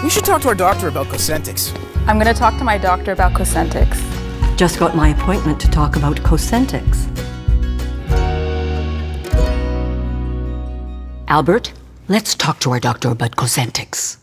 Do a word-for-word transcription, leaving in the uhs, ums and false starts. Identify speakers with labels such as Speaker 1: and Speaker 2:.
Speaker 1: We should talk to our doctor about Cosentyx.
Speaker 2: I'm gonna talk to my doctor about Cosentyx.
Speaker 3: Just got my appointment to talk about Cosentyx. Albert, let's talk to our doctor about Cosentyx.